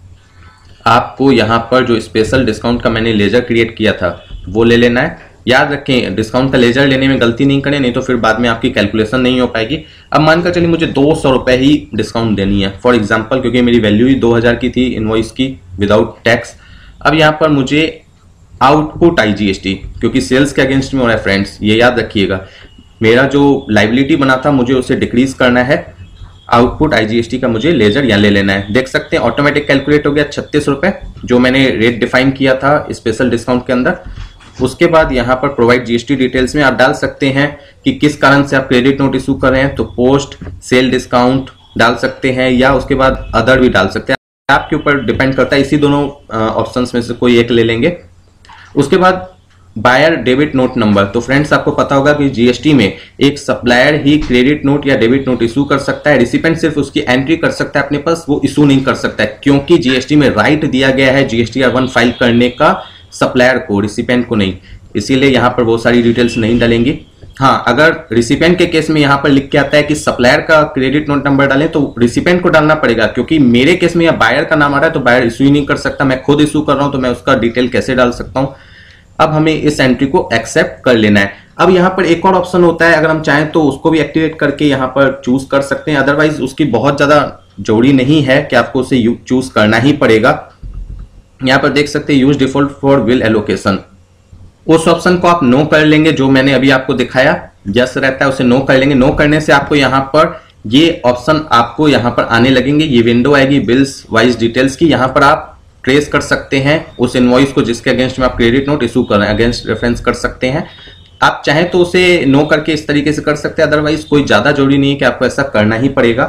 Speaker 1: आपको यहाँ पर जो स्पेशल डिस्काउंट का मैंने लेजर क्रिएट किया था वो ले लेना है। याद रखें डिस्काउंट का लेजर लेने में गलती नहीं करें, नहीं तो फिर बाद में आपकी कैलकुलेशन नहीं हो पाएगी। अब मानकर चलिए मुझे 200 रुपए ही डिस्काउंट देनी है फॉर एग्जांपल, क्योंकि मेरी वैल्यू ही 2000 की थी इनवॉइस की विदाउट टैक्स। अब यहाँ पर मुझे आउटपुट IGST, क्योंकि सेल्स के अगेंस्ट में हो रहा है फ्रेंड्स, ये याद रखिएगा। मेरा जो लाइबिलिटी बना था मुझे उसे डिक्रीज करना है। आउटपुट IGST का मुझे लेजर यहाँ ले लेना है। देख सकते हैं ऑटोमेटिक कैलकुलेट हो गया 36 रुपए, जो मैंने रेट डिफाइन किया था स्पेशल डिस्काउंट के अंदर। उसके बाद यहाँ पर प्रोवाइड GST डिटेल्स में आप डाल सकते हैं कि किस कारण से आप क्रेडिट नोट इशू कर रहे हैं, तो पोस्ट सेल डिस्काउंट डाल सकते हैं या उसके बाद अदर भी डाल सकते हैं, आपके ऊपर डिपेंड करता है। इसी दोनों ऑप्शंस में से कोई एक ले लेंगे। उसके बाद बायर डेबिट नोट नंबर, तो फ्रेंड्स आपको पता होगा कि GST में एक सप्लायर ही क्रेडिट नोट या डेबिट नोट इशू कर सकता है, रिसिपेंट सिर्फ उसकी एंट्री कर सकता है अपने पास, वो इशू नहीं कर सकता है, क्योंकि GST में राइट दिया गया है GSTR1 फाइल करने का सप्लायर को, रिसिपेंट को नहीं। इसीलिए यहाँ पर बहुत सारी डिटेल्स नहीं डालेंगी। हाँ, अगर रिसिपेंट के केस में यहाँ पर लिख के आता है कि सप्लायर का क्रेडिट नोट नंबर डालें तो रिसिपेंट को डालना पड़ेगा, क्योंकि मेरे केस में यहाँ बायर का नाम आ रहा है तो बायर इशू ही नहीं कर सकता, मैं खुद इशू कर रहा हूं तो मैं उसका डिटेल कैसे डाल सकता हूं। अब हमें इस एंट्री को एक्सेप्ट कर लेना है। अब यहाँ पर एक और ऑप्शन होता है, अगर हम चाहें तो उसको भी एक्टिवेट करके यहाँ पर चूज कर सकते हैं, अदरवाइज उसकी बहुत ज्यादा जरूरी नहीं है कि आपको उसे चूज करना ही पड़ेगा। यहाँ पर देख सकते हैं use default for bill allocation, उस ऑप्शन को आप नो कर लेंगे जो मैंने अभी आपको दिखाया, यस रहता है उसे नो कर लेंगे। नो करने से आपको यहाँ पर ये ऑप्शन आपको यहाँ पर आने लगेंगे, ये विंडो आएगी बिल्स वाइज डिटेल्स की। यहाँ पर आप ट्रेस कर सकते हैं उस इनवॉइस को जिसके अगेंस्ट में आप क्रेडिट नोट इशू कर रहे हैं, अगेंस्ट रेफरेंस कर सकते हैं। आप चाहें तो उसे नो करके इस तरीके से कर सकते हैं, अदरवाइज कोई ज्यादा जरूरी नहीं है कि आपको ऐसा करना ही पड़ेगा।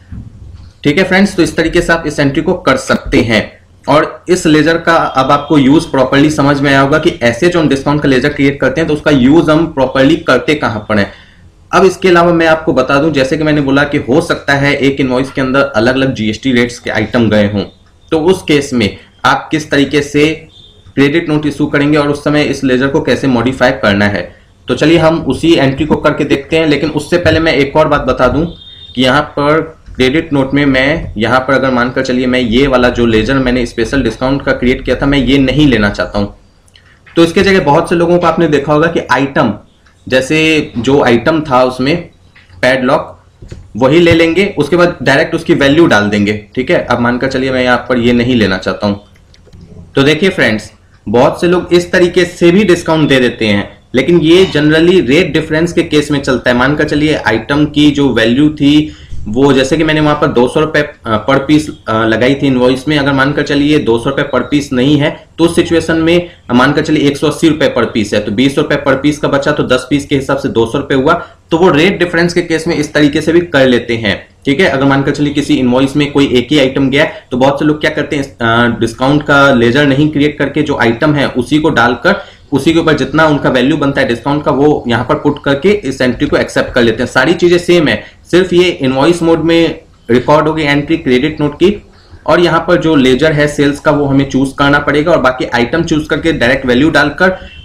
Speaker 1: ठीक है फ्रेंड्स, तो इस तरीके से आप इस एंट्री को कर सकते हैं। और इस लेजर का अब आपको यूज प्रॉपर्ली समझ में आया होगा कि ऐसे जो हम डिस्काउंट का लेजर क्रिएट करते हैं तो उसका यूज हम प्रॉपर्ली करते कहां पर है। अब इसके अलावा मैं आपको बता दूं, जैसे कि मैंने बोला कि हो सकता है एक इनवॉइस के अंदर अलग अलग GST रेट्स के आइटम गए हों, तो उस केस में आप किस तरीके से क्रेडिट नोट इशू करेंगे और उस समय इस लेजर को कैसे मॉडिफाई करना है। तो चलिए हम उसी एंट्री को करके देखते हैं। लेकिन उससे पहले मैं एक और बात बता दूं कि यहाँ पर क्रेडिट नोट में मैं यहाँ पर अगर मानकर चलिए मैं ये वाला जो लेजर मैंने स्पेशल डिस्काउंट का क्रिएट किया था मैं ये नहीं लेना चाहता हूं, तो इसके जगह बहुत से लोगों को आपने देखा होगा कि आइटम, जैसे जो आइटम था उसमें पैडलॉक, वही ले लेंगे, उसके बाद डायरेक्ट उसकी वैल्यू डाल देंगे। ठीक है, अब मानकर चलिए मैं यहाँ पर ये नहीं लेना चाहता हूं, तो देखिए फ्रेंड्स बहुत से लोग इस तरीके से भी डिस्काउंट दे देते हैं, लेकिन ये जनरली रेट डिफरेंस के केस में चलता है। मानकर चलिए आइटम की जो वैल्यू थी वो, जैसे कि मैंने वहां पर 200 रुपए पर पीस लगाई थी इनवॉइस में, अगर मानकर चलिए 200 रुपए पर पीस नहीं है तो उस सिचुएशन में मानकर चलिए 180 रुपए पर पीस है, तो 20 रुपए पर पीस का बचा, तो 10 पीस के हिसाब से 200 रुपए हुआ। तो वो रेट डिफरेंस के केस में इस तरीके से भी कर लेते हैं। ठीक है, अगर मानकर चलिए किसी इनवॉइस में कोई एक ही आइटम गया तो बहुत से लोग क्या करते हैं, डिस्काउंट का लेजर नहीं क्रिएट करके जो आइटम है उसी को डालकर उसी के ऊपर जितना उनका वैल्यू बनता है डिस्काउंट का वो यहाँ पर पुट करके इस एंट्री को एक्सेप्ट कर लेते हैं। सारी चीजें सेम है, सिर्फ ये इनवॉइस मोड में रिकॉर्ड होगी एंट्री क्रेडिट नोट की, और यहाँ पर जो लेजर है सेल्स का वो हमें चूज करना पड़ेगा, और बाकी आइटम चूज करके डायरेक्ट वैल्यू डालकर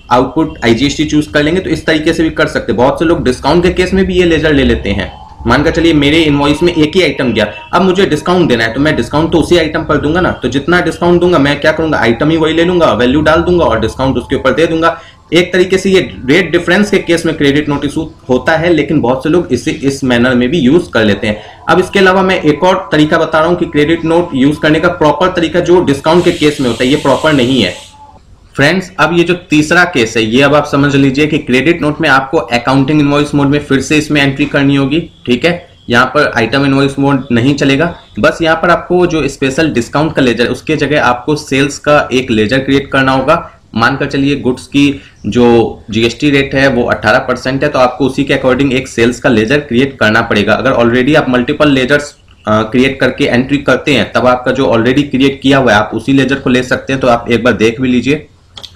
Speaker 1: आउटपुट आईजीएसटी चूज कर लेंगे तो इस तरीके से भी कर सकते हैं। बहुत से लोग डिस्काउंट के केस में भी ये लेजर ले लेते हैं। मानकर चलिए मेरे इनवॉइस में एक ही आइटम गया, अब मुझे डिस्काउंट देना है तो मैं डिस्काउंट तो उसी आइटम पर दूंगा ना, तो जितना डिस्काउंट दूंगा मैं क्या करूंगा, आइटम ही वही ले लूंगा, वैल्यू डाल दूंगा और डिस्काउंट उसके ऊपर दे दूंगा। एक तरीके से ये रेट डिफरेंस के केस में क्रेडिट नोट इशू होता है, लेकिन बहुत से लोग इसे इस मैनर में भी यूज कर लेते हैं। अब इसके अलावा मैं एक और तरीका बता रहा हूं कि क्रेडिट नोट यूज करने का प्रॉपर तरीका जो डिस्काउंट के केस में होता है, ये प्रॉपर नहीं है फ्रेंड्स। अब ये जो तीसरा केस है ये अब आप समझ लीजिए कि क्रेडिट नोट में आपको अकाउंटिंग इनवॉइस मोड में फिर से इसमें एंट्री करनी होगी, ठीक है। यहाँ पर आइटम इनवॉइस मोड नहीं चलेगा, बस यहाँ पर आपको जो स्पेशल डिस्काउंट का लेजर उसके जगह आपको सेल्स का एक लेजर क्रिएट करना होगा। मानकर चलिए गुड्स की जो जीएसटी रेट है वो 18% है, तो आपको उसी के अकॉर्डिंग एक सेल्स का लेजर क्रिएट करना पड़ेगा। अगर ऑलरेडी आप मल्टीपल लेजर्स क्रिएट करके एंट्री करते हैं तब आपका जो ऑलरेडी क्रिएट किया हुआ है आप उसी लेजर को ले सकते हैं। तो आप एक बार देख भी लीजिए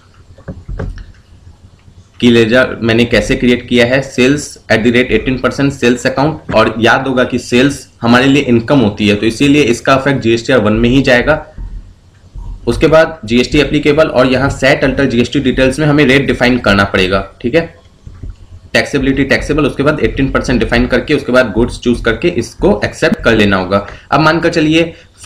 Speaker 1: कि लेजर मैंने कैसे क्रिएट किया है, सेल्स @ 18% सेल्स अकाउंट, और याद होगा कि सेल्स हमारे लिए इनकम होती है तो इसीलिए इसका इफेक्ट जीएसटीआर 1 में ही जाएगा। उसके बाद जीएसटी एप्लीकेबल और यहाँ सेट अल्टर जीएसटी डिटेल्स में हमें रेट डिफाइन करना पड़ेगा, ठीक है। टैक्सेबिलिटी टैक्सेबल, उसके बाद 18% डिफाइन करके उसके बाद गुड्स चूज करके इसको एक्सेप्ट कर लेना होगा। अब मानकर चलिए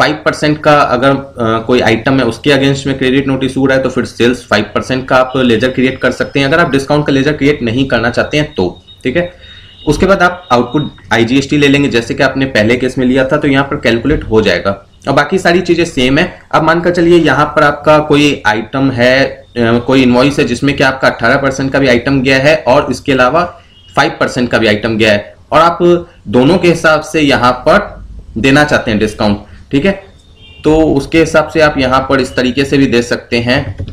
Speaker 1: 5% का अगर कोई आइटम है उसके अगेंस्ट में क्रेडिट नोट इशू हो रहा है तो फिर सेल्स 5% का आप लेजर क्रिएट कर सकते हैं, अगर आप डिस्काउंट का लेजर क्रिएट नहीं करना चाहते हैं तो, ठीक है। उसके बाद आप आउटपुट आईजीएसटी ले लेंगे जैसे कि आपने पहले केस में लिया था, तो यहाँ पर कैलकुलेट हो जाएगा। अब बाकी सारी चीजें सेम है। अब मानकर चलिए यहाँ पर आपका कोई आइटम है, कोई इनवॉइस है जिसमें कि आपका 18% का भी आइटम गया है और इसके अलावा 5% का भी आइटम गया है, और आप दोनों के हिसाब से यहाँ पर देना चाहते हैं डिस्काउंट, ठीक है। तो उसके हिसाब से आप यहाँ पर इस तरीके से भी दे सकते हैं।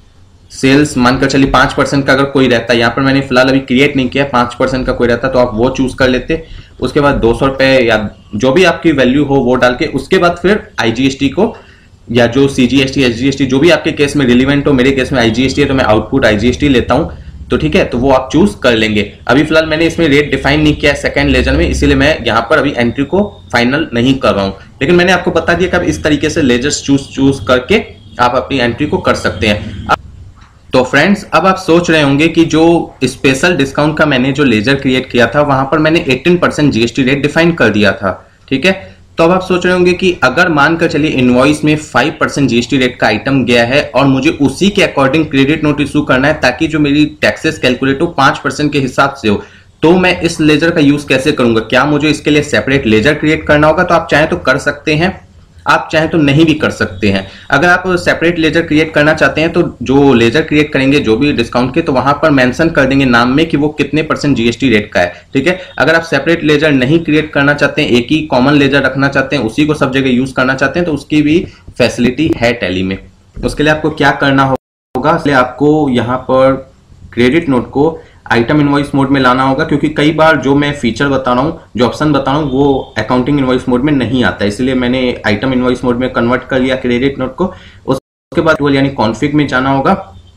Speaker 1: सेल्स मानकर चलिए 5% का अगर कोई रहता है, यहाँ पर मैंने फिलहाल अभी क्रिएट नहीं किया, 5% का कोई रहता तो आप वो चूज कर लेते। उसके बाद 200 रुपए या जो भी आपकी वैल्यू हो वो डाल के उसके बाद फिर आईजीएसटी को या जो सीजीएसटी एसजीएसटी जो भी आपके केस में रिलीवेंट हो, मेरे केस में आईजीएसटी है तो मैं आउटपुट आईजीएसटी लेता हूं, तो ठीक है, तो वो आप चूज कर लेंगे। अभी फिलहाल मैंने इसमें रेट डिफाइन नहीं किया है सेकंड लेजर में, इसीलिए मैं यहाँ पर अभी एंट्री को फाइनल नहीं कर रहा हूं, लेकिन मैंने आपको बता दिया कि आप इस तरीके से लेजर्स चूज करके आप अपनी एंट्री को कर सकते हैं। तो फ्रेंड्स अब आप सोच रहे होंगे कि जो स्पेशल डिस्काउंट का मैंने जो लेजर क्रिएट किया था वहां पर मैंने 18% जीएसटी रेट डिफाइन कर दिया था, ठीक है। तो अब आप सोच रहे होंगे कि अगर मानकर चलिए इनवॉइस में 5% जीएसटी रेट का आइटम गया है और मुझे उसी के अकॉर्डिंग क्रेडिट नोट इशू करना है ताकि जो मेरी टैक्सेस कैलकुलेट हो 5% के हिसाब से हो, तो मैं इस लेजर का यूज कैसे करूंगा, क्या मुझे इसके लिए सेपरेट लेजर क्रिएट करना होगा? तो आप चाहें तो कर सकते हैं, आप चाहें तो नहीं भी कर सकते हैं। अगर आप सेपरेट लेजर क्रिएट करना चाहते हैं तो जो लेजर क्रिएट करेंगे जो भी डिस्काउंट के, तो वहां पर मेंशन कर देंगे नाम में कि वो कितने % जीएसटी रेट का है, ठीक है। अगर आप सेपरेट लेजर नहीं क्रिएट करना चाहते हैं, एक ही कॉमन लेजर रखना चाहते हैं, उसी को सब जगह यूज करना चाहते हैं, तो उसकी भी फैसिलिटी है टैली में। उसके लिए आपको क्या करना होगा, इसलिए आपको यहाँ पर क्रेडिट नोट को आइटम इनवॉइस मोड में लाना होगा, क्योंकि कई बार जो मैं फीचर बता रहा हूँ, जो ऑप्शन बता रहा हूँ वो अकाउंटिंग इनवॉइस मोड में नहीं आता, इसलिए मैंने आइटम इनवॉइस मोड में कन्वर्ट कर लिया क्रेडिट नोट को। उसके बाद यानी कॉन्फिग में जाना होगा।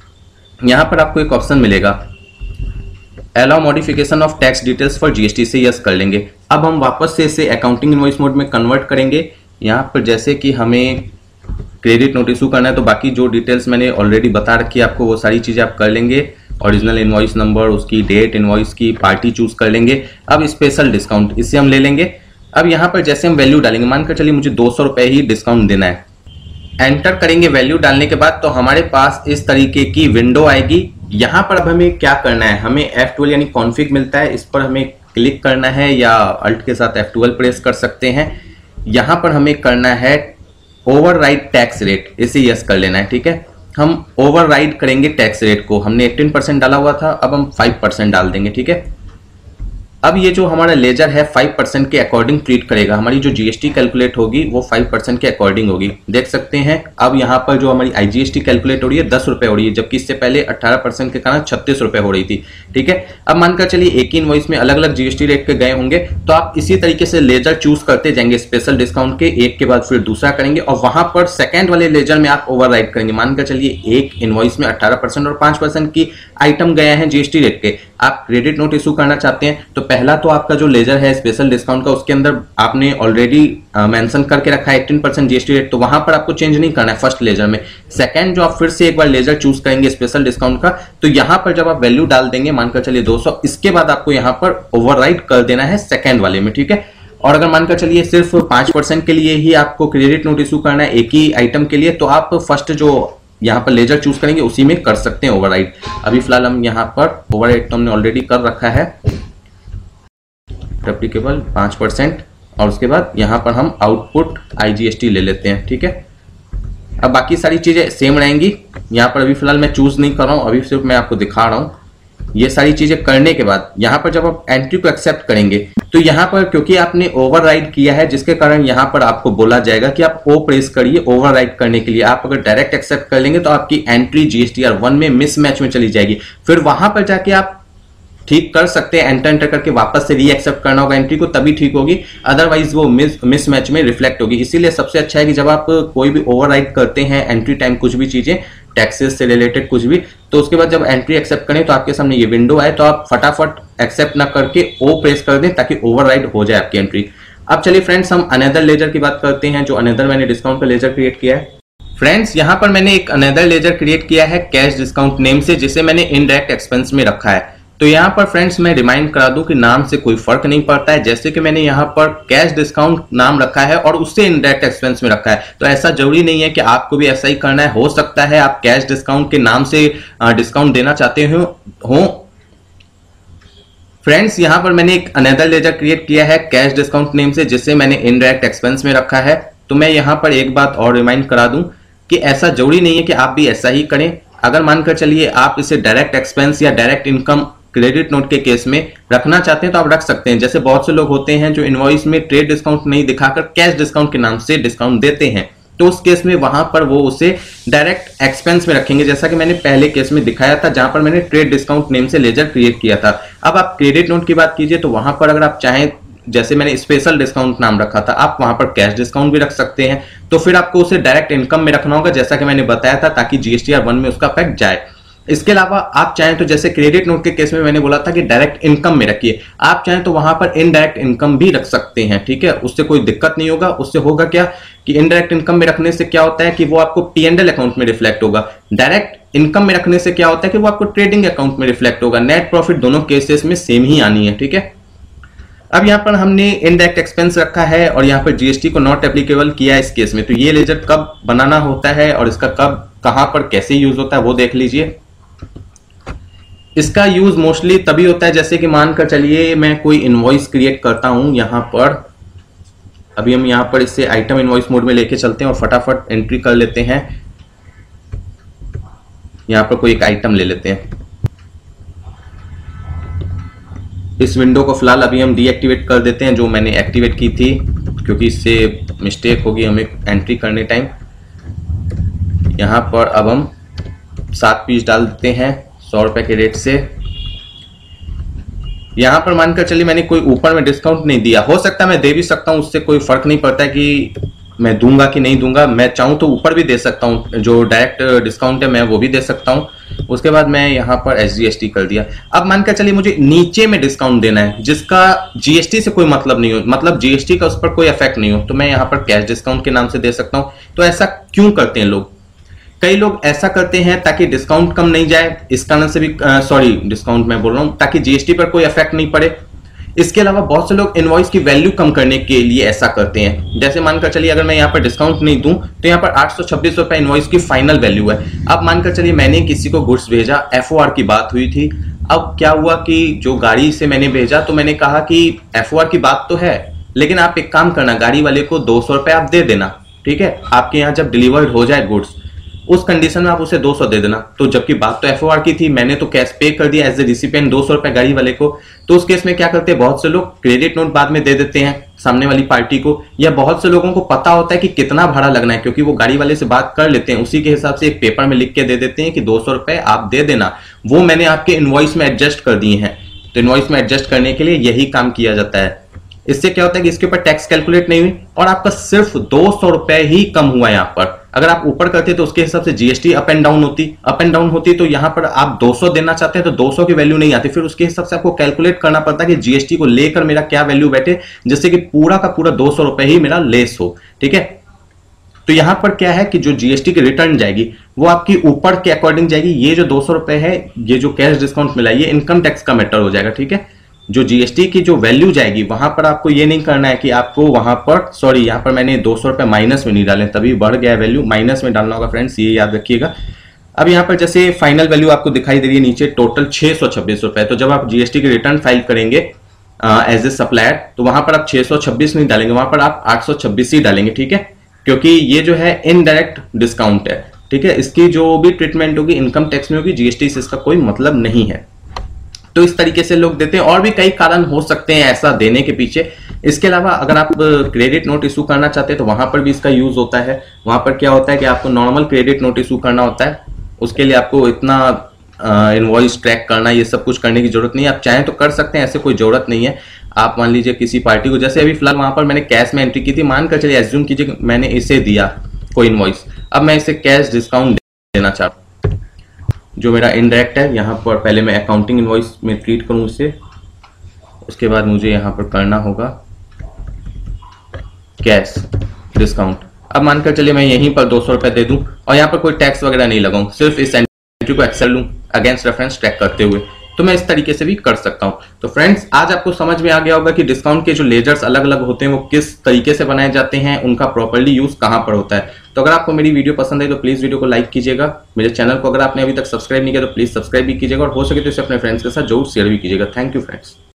Speaker 1: यहाँ पर आपको एक ऑप्शन मिलेगा allow modification of tax details for GST, से यस कर लेंगे। अब हम वापस से इसे अकाउंटिंग इनवॉइस मोड में कन्वर्ट करेंगे। यहाँ पर जैसे कि हमें क्रेडिट नोट इशू करना है तो बाकी जो डिटेल्स मैंने ऑलरेडी बता रखी है आपको, वो सारी चीजें आप कर लेंगे। ओरिजिनल इनवॉइस नंबर, उसकी डेट, इनवॉइस की पार्टी चूज कर लेंगे। अब स्पेशल डिस्काउंट इसे हम ले लेंगे। अब यहाँ पर जैसे हम वैल्यू डालेंगे, मानकर चलिए मुझे 200 रुपए ही डिस्काउंट देना है, एंटर करेंगे वैल्यू डालने के बाद, तो हमारे पास इस तरीके की विंडो आएगी। यहाँ पर अब हमें क्या करना है, हमें F12 यानी कॉन्फिग मिलता है, इस पर हमें क्लिक करना है या अल्ट के साथ F12 प्रेस कर सकते हैं। यहाँ पर हमें करना है ओवरराइड टैक्स रेट, इसे यस कर लेना है, ठीक है। हम ओवरराइड करेंगे टैक्स रेट को, हमने 18% डाला हुआ था, अब हम 5% डाल देंगे, ठीक है। अब ये जो हमारा लेजर है 5% के अकॉर्डिंग ट्रीट करेगा, हमारी जो जीएसटी कैलकुलेट होगी वो 5% के अकॉर्डिंग होगी। देख सकते हैं अब यहाँ पर जो हमारी आईजीएसटी कैलकुलेट हो रही है 10 रुपए हो रही है, जबकि इससे पहले 18% के कारण 36 रुपए हो रही थी, ठीक है। अब मानकर चलिए एक ही इनवॉइस में अलग अलग जीएसटी रेट के गए होंगे, तो आप इसी तरीके से लेजर चूज करते जाएंगे, स्पेशल डिस्काउंट के एक के बाद फिर दूसरा करेंगे और वहां पर सेकेंड वाले लेजर में आप ओवरराइड करेंगे। मानकर चलिए एक इनवॉइस में 18% और 5% की आइटम गया है जीएसटी रेट के, आप क्रेडिट नोट इशू करना चाहते हैं तो पहला तो आपका जो लेजर है स्पेशल डिस्काउंट का, उसके अंदर आपने ऑलरेडी मेंशन करके रखा है 18% जीएसटी रेट, तो वहां पर आपको चेंज नहीं करना है फर्स्ट लेजर में। सेकंड, जो आप फिर से एक बार लेजर चूज करेंगे स्पेशल डिस्काउंट का, तो यहां पर जब आप वैल्यू डाल देंगे, मानकर चलिए 200, इसके बाद आपको यहां पर ओवरराइड कर देना है सेकंड वाले में, ठीक है। और अगर मानकर चलिए सिर्फ 5% के लिए ही आपको क्रेडिट नोट इशू करना है एक ही आइटम के लिए, तो आप फर्स्ट जो यहाँ पर लेजर चूज करेंगे उसी में कर सकते हैं ओवरराइड। अभी फिलहाल हम यहाँ पर ओवरराइड तो हमने ऑलरेडी कर रखा है, एप्लीकेबल 5%, और उसके बाद यहाँ पर हम आउटपुट आईजीएसटी ले लेते हैं, ठीक है। अब बाकी सारी चीजें सेम रहेंगी। यहाँ पर अभी फिलहाल मैं चूज नहीं कर रहा हूँ, अभी सिर्फ मैं आपको दिखा रहा हूँ। ये सारी चीजें करने के बाद यहाँ पर जब आप एंट्री को एक्सेप्ट करेंगे, तो यहाँ पर क्योंकि आपने ओवरराइड किया है, जिसके कारण यहाँ पर आपको बोला जाएगा कि आप ओ प्रेस करिए ओवरराइड करने के लिए। आप अगर डायरेक्ट एक्सेप्ट कर लेंगे तो आपकी एंट्री जीएसटीआर 1 में मिसमैच में चली जाएगी। फिर वहां पर जाके आप ठीक कर सकते हैं, एंटर करके वापस से री एक्सेप्ट करना होगा एंट्री को, तभी ठीक होगी, अदरवाइज वो मिसमैच में रिफ्लेक्ट होगी। इसीलिए सबसे अच्छा है कि जब आप कोई भी ओवरराइड करते हैं एंट्री टाइम, कुछ भी चीजें टैक्सेस से रिलेटेड कुछ भी, तो उसके बाद जब एंट्री एक्सेप्ट करें तो आपके सामने ये विंडो आए, तो आप फटाफट एक्सेप्ट ना करके ओ प्रेस कर दें ताकि ओवरराइड हो जाए आपकी एंट्री। अब चलिए फ्रेंड्स, हम अनदर लेजर की बात करते हैं, जो अनदर मैंने डिस्काउंट का लेजर क्रिएट किया है। फ्रेंड्स, यहां पर मैंने एक अनदर लेजर क्रिएट किया है कैश डिस्काउंट नेम से, जिसे मैंने इनडायरेक्ट एक्सपेंस में रखा है। तो यहाँ पर फ्रेंड्स मैं रिमाइंड करा दूं कि नाम से कोई फर्क नहीं पड़ता है। जैसे कि मैंने यहाँ पर कैश डिस्काउंट नाम रखा है और उससे इनडायरेक्ट एक्सपेंस में रखा है, तो ऐसा जरूरी नहीं है कि आपको भी ऐसा ही करना है। हो सकता है आप कैश डिस्काउंट के नाम से डिस्काउंट देना चाहते हो। फ्रेंड्स, यहाँ पर मैंने एक अनदर लेजर क्रिएट किया है कैश डिस्काउंट नेम से, जिसे मैंने इनडायरेक्ट एक्सपेंस में रखा है। तो मैं यहाँ पर एक बात और रिमाइंड करा दूं कि ऐसा जरूरी नहीं है कि आप भी ऐसा ही करें। अगर मानकर चलिए आप इसे डायरेक्ट एक्सपेंस या डायरेक्ट इनकम क्रेडिट नोट के केस में रखना चाहते हैं तो आप रख सकते हैं। जैसे बहुत से लोग होते हैं जो इनवॉइस में ट्रेड डिस्काउंट नहीं दिखाकर कैश डिस्काउंट के नाम से डिस्काउंट देते हैं, तो उस केस में वहां पर वो उसे डायरेक्ट एक्सपेंस में रखेंगे, जैसा कि मैंने पहले केस में दिखाया था जहां पर मैंने ट्रेड डिस्काउंट नेम से लेजर क्रिएट किया था। अब आप क्रेडिट नोट की बात कीजिए तो वहां पर अगर आप चाहें, जैसे मैंने स्पेशल डिस्काउंट नाम रखा था, आप वहां पर कैश डिस्काउंट भी रख सकते हैं। तो फिर आपको उसे डायरेक्ट इनकम में रखना होगा, जैसा कि मैंने बताया था, ताकि जीएसटीआर 1 में उसका इफेक्ट जाए। इसके अलावा आप चाहें तो, जैसे क्रेडिट नोट के केस में मैंने बोला था कि डायरेक्ट इनकम में रखिए, आप चाहें तो वहां पर इनडायरेक्ट इनकम भी रख सकते हैं, ठीक है। उससे कोई दिक्कत नहीं होगा। उससे होगा क्या कि इनडायरेक्ट इनकम में रखने से क्या होता है कि वो आपको पीएनएल अकाउंट में रिफ्लेक्ट होगा। डायरेक्ट इनकम में रखने से क्या होता है कि वो आपको ट्रेडिंग अकाउंट में रिफ्लेक्ट होगा। नेट प्रॉफिट दोनों केसेस में सेम ही आनी है, ठीक है। अब यहाँ पर हमने इनडायरेक्ट एक्सपेंस रखा है और यहाँ पर जीएसटी को नॉट एप्लीकेबल किया है इस केस में। तो ये लेजर कब बनाना होता है और इसका कब कहां पर कैसे यूज होता है वो देख लीजिए। इसका यूज मोस्टली तभी होता है, जैसे कि मानकर चलिए मैं कोई इनवॉइस क्रिएट करता हूं यहाँ पर। अभी हम यहाँ पर इसे आइटम इनवॉइस मोड में लेके चलते हैं और फटाफट एंट्री कर लेते हैं। यहाँ पर कोई एक आइटम ले लेते हैं। इस विंडो को फिलहाल अभी हम डीएक्टिवेट कर देते हैं, जो मैंने एक्टिवेट की थी, क्योंकि इससे मिस्टेक होगी हमें एंट्री करने टाइम। यहाँ पर अब हम 7 पीस डाल देते हैं 100 रुपए के रेट से। यहां पर मानकर चलिए मैंने कोई ऊपर में डिस्काउंट नहीं दिया, हो सकता है मैं दे भी सकता हूं, उससे कोई फर्क नहीं पड़ता है कि मैं दूंगा कि नहीं दूंगा। मैं चाहूं तो ऊपर भी दे सकता हूं, जो डायरेक्ट डिस्काउंट है मैं वो भी दे सकता हूं। उसके बाद मैं यहां पर एसजीएसटी कर दिया। अब मानकर चलिए मुझे नीचे में डिस्काउंट देना है जिसका जीएसटी से कोई मतलब नहीं हो, मतलब जीएसटी का उस पर कोई इफेक्ट नहीं हो, तो मैं यहां पर कैश डिस्काउंट के नाम से दे सकता हूं। तो ऐसा क्यों करते हैं लोग? कई लोग ऐसा करते हैं ताकि डिस्काउंट कम नहीं जाए, इस कारण से भी डिस्काउंट मैं बोल रहा हूं, ताकि जीएसटी पर कोई इफेक्ट नहीं पड़े। इसके अलावा बहुत से लोग इनवॉइस की वैल्यू कम करने के लिए ऐसा करते हैं। जैसे मानकर चलिए अगर मैं यहाँ पर डिस्काउंट नहीं दूं तो यहाँ पर 826 रुपए इनवॉइस की फाइनल वैल्यू है। अब मानकर चलिए मैंने किसी को गुड्स भेजा, एफओआर की बात हुई थी। अब क्या हुआ कि जो गाड़ी से मैंने भेजा तो मैंने कहा कि एफओआर की बात तो है, लेकिन आप एक काम करना, गाड़ी वाले को 200 रुपए आप दे देना, ठीक है। आपके यहाँ जब डिलीवर्ड हो जाए गुड्स, उस कंडीशन में आप उसे 200 दे देना। तो जबकि बात तो एफओआर की थी, मैंने तो कैश पे कर दिया एज ए रिसिपिएंट 200 रुपए गाड़ी वाले को। तो उस केस में क्या करते हैं, बहुत से लोग क्रेडिट नोट बाद में दे देते हैं सामने वाली पार्टी को, या बहुत से लोगों को पता होता है कि कितना भाड़ा लगना है, क्योंकि वो गाड़ी वाले से बात कर लेते हैं, उसी के हिसाब से एक पेपर में लिख के दे देते हैं कि 200 रुपए आप दे देना। वो मैंने आपके इनवॉइस में एडजस्ट कर दिए हैं। तो इनवॉइस में एडजस्ट करने के लिए यही काम किया जाता है। इससे क्या होता है कि इसके ऊपर टैक्स कैलकुलेट नहीं हुई और आपका सिर्फ 200 रुपए ही कम हुआ यहाँ पर। अगर आप ऊपर करते तो उसके हिसाब से जीएसटी अप एंड डाउन होती तो यहां पर आप 200 देना चाहते हैं तो 200 की वैल्यू नहीं आती, फिर उसके हिसाब से आपको कैलकुलेट करना पड़ता है कि जीएसटी को लेकर मेरा क्या वैल्यू बैठे, जिससे कि पूरा का पूरा 200 रुपए ही मेरा लेस हो। ठीक है, तो यहां पर क्या है कि जो जीएसटी की रिटर्न जाएगी वो आपकी ऊपर के अकॉर्डिंग जाएगी। ये जो 200 रुपए है, ये जो कैश डिस्काउंट मिला, ये इनकम टैक्स का मैटर हो जाएगा। ठीक है, जो जीएसटी की जो वैल्यू जाएगी वहां पर आपको ये नहीं करना है कि आपको वहां पर, सॉरी यहां पर मैंने 200 रुपए माइनस में नहीं डाले, तभी बढ़ गया वैल्यू, माइनस में डालना होगा फ्रेंड्स, ये याद रखिएगा। अब यहां पर जैसे फाइनल वैल्यू आपको दिखाई दे रही है नीचे टोटल 626 रुपए, तो जब आप जीएसटी की रिटर्न फाइल करेंगे एज ए सप्लायर तो वहां पर आप 626 नहीं डालेंगे, वहां पर आप 826 ही डालेंगे। ठीक है, क्योंकि ये जो है इनडायरेक्ट डिस्काउंट है। ठीक है, इसकी जो भी ट्रीटमेंट होगी इनकम टैक्स में होगी, जीएसटी से इसका कोई मतलब नहीं है। तो इस तरीके से लोग देते हैं, और भी कई कारण हो सकते हैं ऐसा देने के पीछे। इसके अलावा अगर आप क्रेडिट नोट इशू करना चाहते हैं तो वहां पर भी इसका यूज होता है। वहां पर क्या होता है कि आपको नॉर्मल क्रेडिट नोट इशू करना होता है, उसके लिए आपको इतना इनवॉइस ट्रैक करना, ये सब कुछ करने की जरूरत नहीं है। आप चाहें तो कर सकते हैं, ऐसे कोई जरूरत नहीं है। आप मान लीजिए किसी पार्टी को, जैसे अभी फिलहाल वहां पर मैंने कैश में एंट्री की थी, मानकर चलिए एज्यूम कीजिए मैंने इसे दिया कोई इनवॉइस, अब मैं इसे कैश डिस्काउंट देना चाहता हूं, जो मेरा इनडायरेक्ट है। यहाँ पर पहले मैं अकाउंटिंग इनवॉइस में ट्रीट करूं इसे, उसके बाद मुझे यहाँ पर करना होगा कैश डिस्काउंट। अब मानकर चलिए मैं यहीं पर 200 रुपए दे दूं और यहाँ पर कोई टैक्स वगैरह नहीं लगाऊं, सिर्फ इस एंट्री को एक्सेल लूं अगेंस्ट रेफरेंस ट्रैक करते हुए, तो मैं इस तरीके से भी कर सकता हूं। तो फ्रेंड्स, आज आपको समझ में आ गया होगा कि डिस्काउंट के जो लेजर्स अलग अलग होते हैं वो किस तरीके से बनाए जाते हैं, उनका प्रॉपर्ली यूज कहां पर होता है। तो अगर आपको मेरी वीडियो पसंद है तो प्लीज वीडियो को लाइक कीजिएगा, मेरे चैनल को अगर आपने अभी तक सब्सक्राइब नहीं किया तो प्लीज सब्सक्राइब भी कीजिएगा, और हो सके तो इसे अपने फ्रेंड्स के साथ जरूर शेयर भी कीजिएगा। Thank you friends.